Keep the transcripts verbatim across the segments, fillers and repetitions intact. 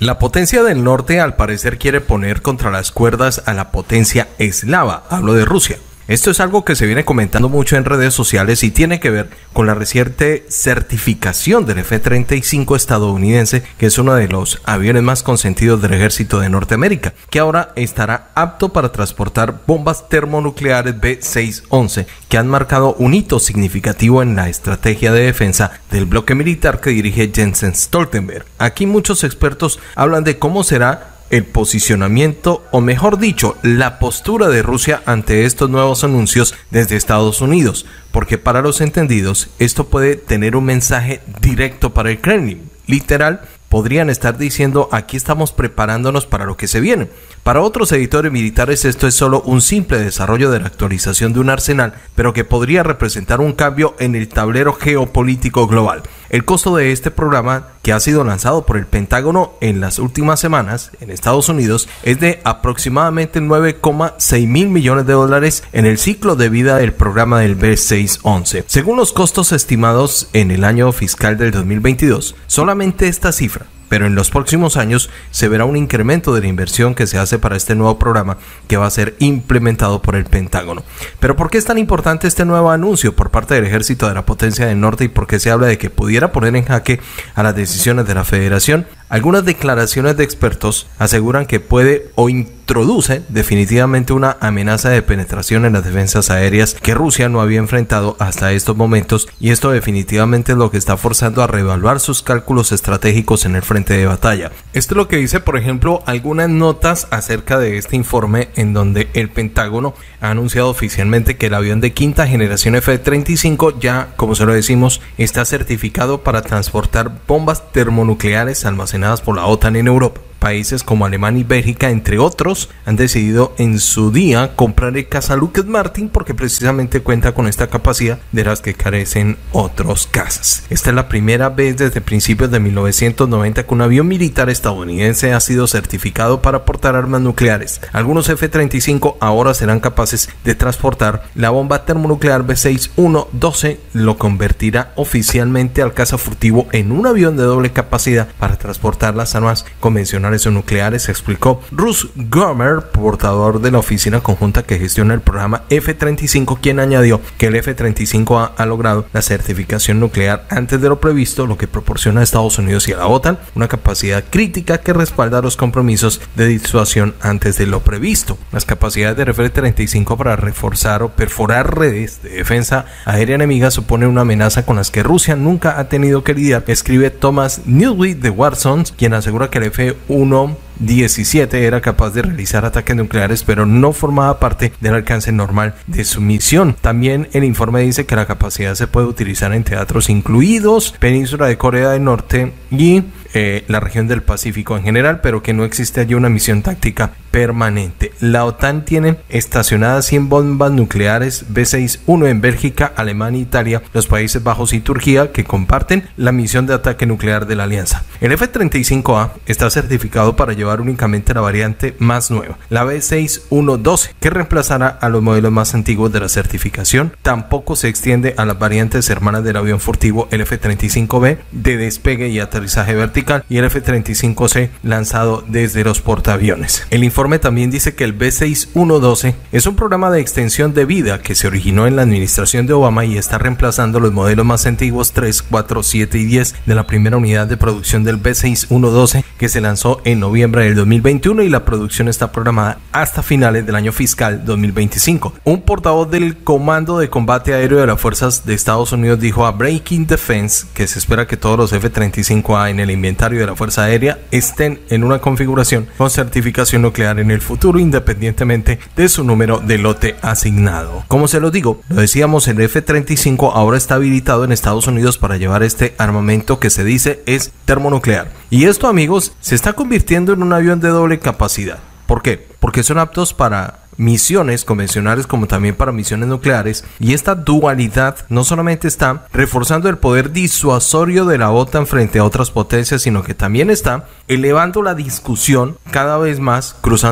La potencia del norte al parecer quiere poner contra las cuerdas a la potencia eslava, hablo de Rusia. Esto es algo que se viene comentando mucho en redes sociales y tiene que ver con la reciente certificación del F treinta y cinco estadounidense, que es uno de los aviones más consentidos del ejército de Norteamérica, que ahora estará apto para transportar bombas termonucleares B seiscientos once, que han marcado un hito significativo en la estrategia de defensa del bloque militar que dirige Jens Stoltenberg. Aquí muchos expertos hablan de cómo será el posicionamiento, o mejor dicho, la postura de Rusia ante estos nuevos anuncios desde Estados Unidos, porque para los entendidos esto puede tener un mensaje directo para el Kremlin. Literal, podrían estar diciendo: aquí estamos preparándonos para lo que se viene. Para otros editores militares esto es solo un simple desarrollo de la actualización de un arsenal, pero que podría representar un cambio en el tablero geopolítico global. El costo de este programa, que ha sido lanzado por el Pentágono en las últimas semanas en Estados Unidos, es de aproximadamente nueve coma seis mil millones de dólares en el ciclo de vida del programa del B seiscientos once. Según los costos estimados en el año fiscal del dos mil veintidós, solamente esta cifra, pero en los próximos años se verá un incremento de la inversión que se hace para este nuevo programa que va a ser implementado por el Pentágono. Pero ¿por qué es tan importante este nuevo anuncio por parte del ejército de la potencia del norte y por qué se habla de que pudiera poner en jaque a las decisiones de la federación? Algunas declaraciones de expertos aseguran que puede o introduce definitivamente una amenaza de penetración en las defensas aéreas que Rusia no había enfrentado hasta estos momentos, y esto definitivamente es lo que está forzando a reevaluar sus cálculos estratégicos en el frente de batalla. Esto es lo que dice, por ejemplo, algunas notas acerca de este informe, en donde el Pentágono ha anunciado oficialmente que el avión de quinta generación F treinta y cinco ya, como se lo decimos, está certificado para transportar bombas termonucleares almacenadas por la OTAN en Europa. Países como Alemania y Bélgica, entre otros, han decidido en su día comprar el caza Lockheed Martin porque precisamente cuenta con esta capacidad de las que carecen otros cazas. Esta es la primera vez desde principios de mil novecientos noventa que un avión militar estadounidense ha sido certificado para portar armas nucleares. Algunos F treinta y cinco ahora serán capaces de transportar la bomba termonuclear B sesenta y doce, lo convertirá oficialmente al caza furtivo en un avión de doble capacidad para transportar las armas convencionales o nucleares, explicó Russ Gomer, portador de la oficina conjunta que gestiona el programa F treinta y cinco, quien añadió que el F treinta y cinco ha, ha logrado la certificación nuclear antes de lo previsto, lo que proporciona a Estados Unidos y a la OTAN una capacidad crítica que respalda los compromisos de disuasión antes de lo previsto. Las capacidades del F treinta y cinco para reforzar o perforar redes de defensa aérea enemiga suponen una amenaza con las que Rusia nunca ha tenido que lidiar, escribe Thomas Newby de Watson, quien asegura que el F uno diecisiete era capaz de realizar ataques nucleares, pero no formaba parte del alcance normal de su misión. También el informe dice que la capacidad se puede utilizar en teatros incluidos Península de Corea del Norte y eh, la región del Pacífico en general, pero que no existe allí una misión táctica permanente. La OTAN tiene estacionadas cien bombas nucleares B sesenta y uno en Bélgica, Alemania, Italia, los Países Bajos y Turquía, que comparten la misión de ataque nuclear de la alianza. El F treinta y cinco A está certificado para llevar únicamente la variante más nueva, la B sesenta y doce, que reemplazará a los modelos más antiguos de la certificación. Tampoco se extiende a las variantes hermanas del avión furtivo, el F treinta y cinco B de despegue y aterrizaje vertical y el F treinta y cinco C lanzado desde los portaaviones. El informe también dice que el B sesenta y doce es un programa de extensión de vida que se originó en la administración de Obama y está reemplazando los modelos más antiguos tres, cuatro, siete y diez de la primera unidad de producción del B sesenta y doce, que se lanzó en noviembre del dos mil veintiuno, y la producción está programada hasta finales del año fiscal dos mil veinticinco. Un portavoz del Comando de Combate Aéreo de las Fuerzas de Estados Unidos dijo a Breaking Defense que se espera que todos los F treinta y cinco A en el inventario de la Fuerza Aérea estén en una configuración con certificación nuclear en el futuro, independientemente de su número de lote asignado. Como se lo digo, lo decíamos, el F treinta y cinco ahora está habilitado en Estados Unidos para llevar este armamento que se dice es termonuclear. Y esto, amigos, se está convirtiendo en un avión de doble capacidad. ¿Por qué? Porque son aptos para misiones convencionales como también para misiones nucleares, y esta dualidad no solamente está reforzando el poder disuasorio de la OTAN frente a otras potencias, sino que también está elevando la discusión cada vez más, cruzando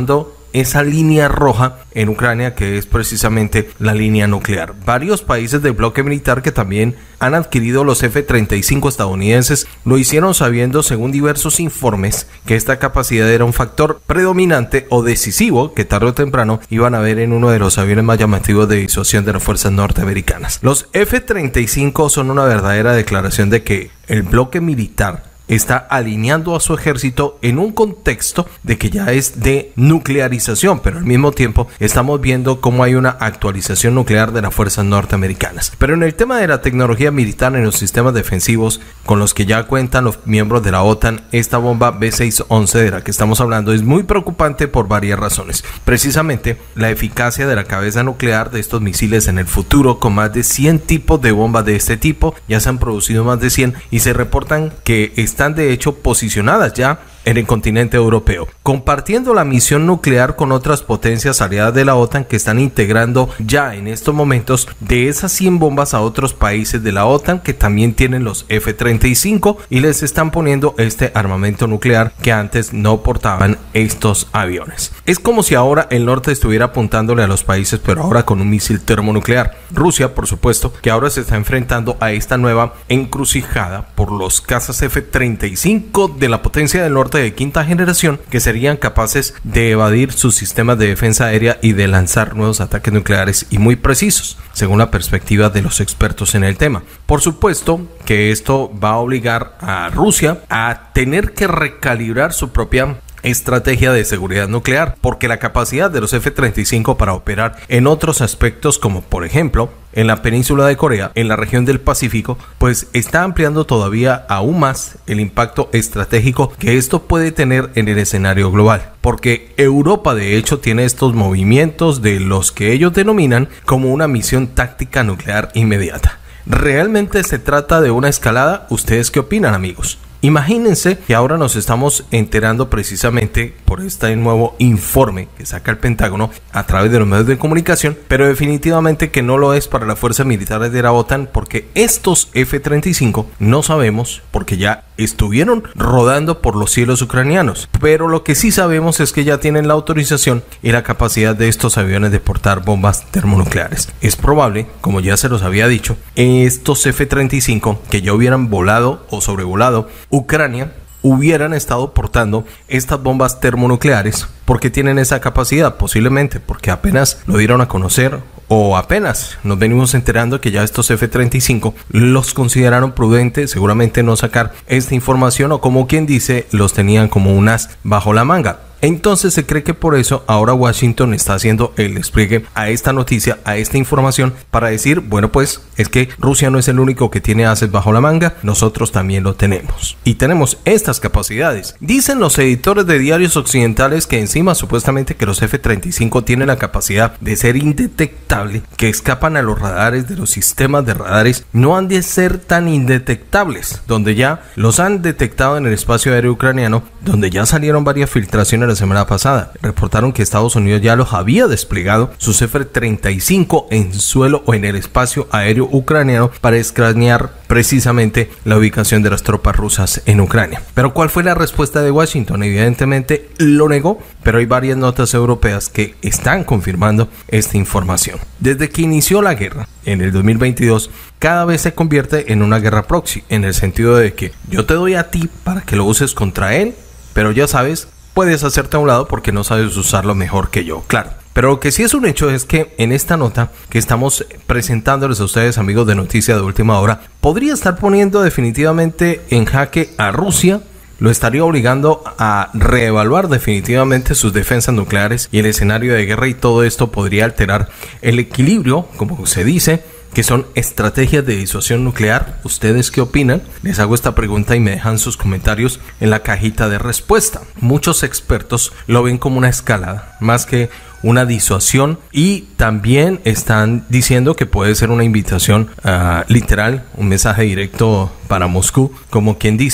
esa línea roja en Ucrania, que es precisamente la línea nuclear. Varios países del bloque militar que también han adquirido los F treinta y cinco estadounidenses lo hicieron sabiendo, según diversos informes, que esta capacidad era un factor predominante o decisivo que tarde o temprano iban a ver en uno de los aviones más llamativos de disuasión de las fuerzas norteamericanas. Los F treinta y cinco son una verdadera declaración de que el bloque militar está alineando a su ejército en un contexto de que ya es de nuclearización, pero al mismo tiempo estamos viendo cómo hay una actualización nuclear de las fuerzas norteamericanas. Pero en el tema de la tecnología militar en los sistemas defensivos con los que ya cuentan los miembros de la OTAN, esta bomba B seiscientos once de la que estamos hablando es muy preocupante por varias razones. Precisamente la eficacia de la cabeza nuclear de estos misiles en el futuro, con más de cien tipos de bombas de este tipo, ya se han producido más de cien y se reportan que están están de hecho posicionadas ya en el continente europeo, compartiendo la misión nuclear con otras potencias aliadas de la OTAN que están integrando ya en estos momentos de esas cien bombas a otros países de la OTAN que también tienen los F treinta y cinco y les están poniendo este armamento nuclear que antes no portaban estos aviones. Es como si ahora el norte estuviera apuntándole a los países, pero ahora con un misil termonuclear. Rusia, por supuesto, que ahora se está enfrentando a esta nueva encrucijada por los cazas F treinta y cinco de la potencia del norte de quinta generación, que serían capaces de evadir sus sistemas de defensa aérea y de lanzar nuevos ataques nucleares y muy precisos, según la perspectiva de los expertos en el tema. Por supuesto que esto va a obligar a Rusia a tener que recalibrar su propia estrategia de seguridad nuclear, porque la capacidad de los F treinta y cinco para operar en otros aspectos, como por ejemplo en la península de Corea, en la región del Pacífico, pues está ampliando todavía aún más el impacto estratégico que esto puede tener en el escenario global, porque Europa de hecho tiene estos movimientos de los que ellos denominan como una misión táctica nuclear inmediata. ¿Realmente se trata de una escalada? ¿Ustedes qué opinan, amigos? Imagínense que ahora nos estamos enterando precisamente por este nuevo informe que saca el Pentágono a través de los medios de comunicación, pero definitivamente que no lo es para las fuerzas militares de la OTAN, porque estos F treinta y cinco no sabemos, porque ya estuvieron rodando por los cielos ucranianos, pero lo que sí sabemos es que ya tienen la autorización y la capacidad de estos aviones de portar bombas termonucleares. Es probable, como ya se los había dicho, estos F treinta y cinco que ya hubieran volado o sobrevolado Ucrania hubieran estado portando estas bombas termonucleares, porque tienen esa capacidad, posiblemente porque apenas lo dieron a conocer o apenas nos venimos enterando que ya estos F treinta y cinco los consideraron prudente seguramente no sacar esta información, o como quien dice, los tenían como un as bajo la manga. Entonces se cree que por eso ahora Washington está haciendo el despliegue a esta noticia, a esta información, para decir, bueno, pues es que Rusia no es el único que tiene ases bajo la manga, nosotros también lo tenemos y tenemos estas capacidades. Dicen los editores de diarios occidentales que encima supuestamente que los F treinta y cinco tienen la capacidad de ser indetectable, que escapan a los radares de los sistemas de radares, no han de ser tan indetectables, donde ya los han detectado en el espacio aéreo ucraniano, donde ya salieron varias filtraciones la semana pasada. Reportaron que Estados Unidos ya los había desplegado sus F treinta y cinco en suelo o en el espacio aéreo ucraniano para escanear precisamente la ubicación de las tropas rusas en Ucrania. Pero ¿cuál fue la respuesta de Washington? Evidentemente lo negó, pero hay varias notas europeas que están confirmando esta información. Desde que inició la guerra en el dos mil veintidós, cada vez se convierte en una guerra proxy, en el sentido de que yo te doy a ti para que lo uses contra él, pero ya sabes, puedes hacerte a un lado porque no sabes usarlo mejor que yo, claro. Pero lo que sí es un hecho es que en esta nota que estamos presentándoles a ustedes, amigos de Noticia de Última Hora, podría estar poniendo definitivamente en jaque a Rusia, lo estaría obligando a reevaluar definitivamente sus defensas nucleares y el escenario de guerra, y todo esto podría alterar el equilibrio, como se dice, que son estrategias de disuasión nuclear. ¿Ustedes qué opinan? Les hago esta pregunta y me dejan sus comentarios en la cajita de respuesta. Muchos expertos lo ven como una escalada, más que una disuasión, y también están diciendo que puede ser una invitación uh, literal, un mensaje directo para Moscú, como quien dice,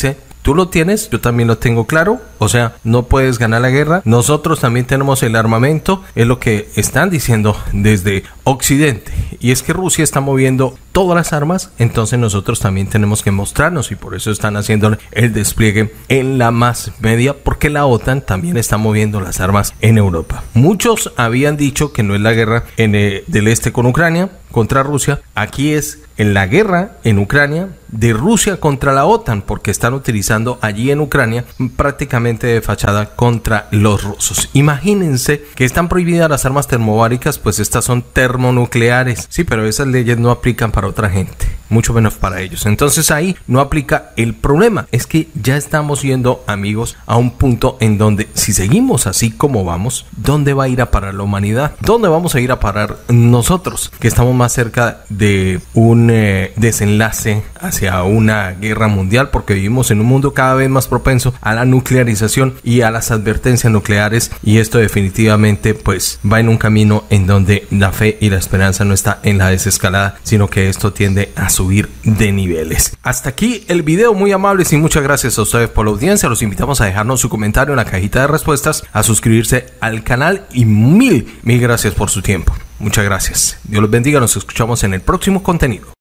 Tú lo tienes, yo también lo tengo claro. O sea, no puedes ganar la guerra. Nosotros también tenemos el armamento. Es lo que están diciendo desde Occidente. Y es que Rusia está moviendo todas las armas. Entonces nosotros también tenemos que mostrarnos. Y por eso están haciendo el despliegue en la más media. Porque la OTAN también está moviendo las armas en Europa. Muchos habían dicho que no es la guerra en el, del este con Ucrania contra Rusia. Aquí es en la guerra en Ucrania de Rusia contra la OTAN, porque están utilizando allí en Ucrania prácticamente de fachada contra los rusos. Imagínense que están prohibidas las armas termobáricas, pues estas son termonucleares. Sí, pero esas leyes no aplican para otra gente, mucho menos para ellos. Entonces ahí no aplica. El problema es que ya estamos yendo, amigos, a un punto en donde si seguimos así como vamos, ¿dónde va a ir a parar la humanidad? ¿Dónde vamos a ir a parar nosotros, que estamos más cerca de un eh, desenlace hacia una guerra mundial? Porque vivimos en un mundo cada vez más propenso a la nuclearización y a las advertencias nucleares, y esto definitivamente pues va en un camino en donde la fe y la esperanza no está en la desescalada, sino que esto tiende a subir de niveles. Hasta aquí el video, muy amables, y muchas gracias a ustedes por la audiencia. Los invitamos a dejarnos su comentario en la cajita de respuestas, a suscribirse al canal y mil, mil gracias por su tiempo. Muchas gracias. Dios los bendiga. Nos escuchamos en el próximo contenido.